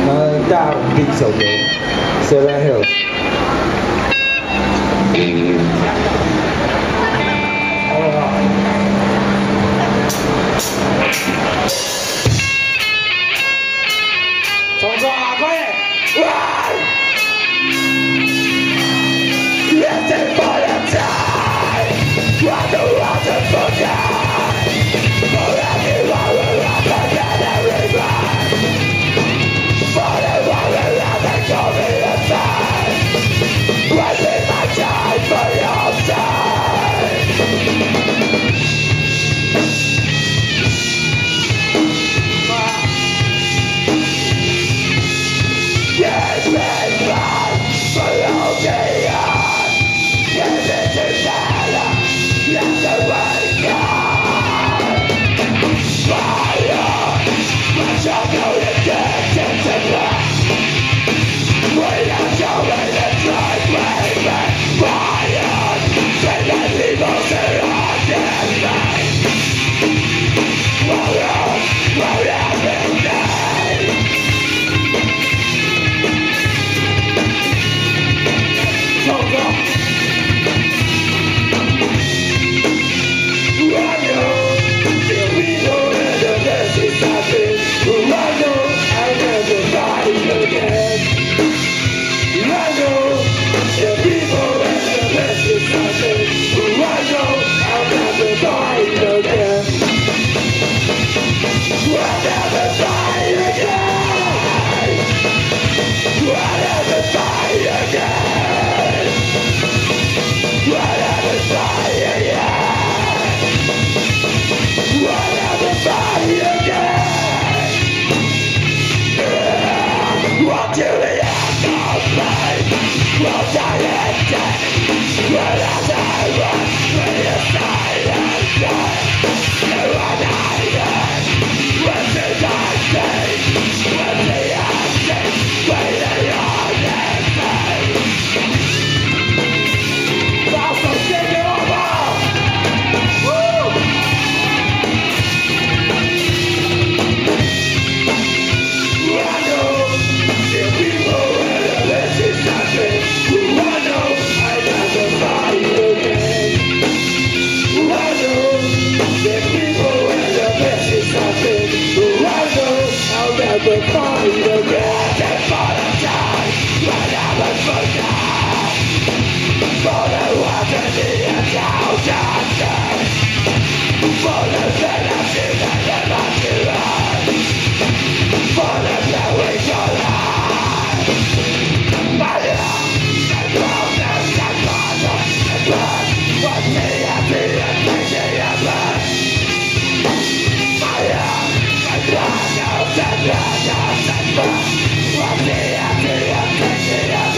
大家我们第一首歌《Seven Hills》。重做啊，快点！Let them fall and die. I don't want to forget. For everyone will have another river. For the one will have a coming aside. I take my time for your side. Yes, man, for all day on. Yes, it's a matter. Yes, the way God. Fire. But I know you can't get to black. When I'm showing the driveway back. Fire. And the people's are on their back. Well, every day. Hold on. I know the people in the best is nothing. I know I'll never fight again. I know the people in the best is nothing. I know I'll never fight again. I'll never fight again. I'll never fight again. I'll never fight again. I'll never fight again. Until the end of life, we'll die and dead. When I run, when you die and die. When I end, when the night fades, when the ending, when the audience fades. Also take it over! Woo! I know the people in the best is nothing. I know I never fight again. I know the people in the best is nothing. I know I'll never fight again. And for the time, I never forget. For the tragedy and doubtness. For the fantasy that never to end. For the blowing color. My love and brownness and mother and blood. Was me happy and crazy and bad. My love and brownness and mother and blood. Was me happy and crazy and bad.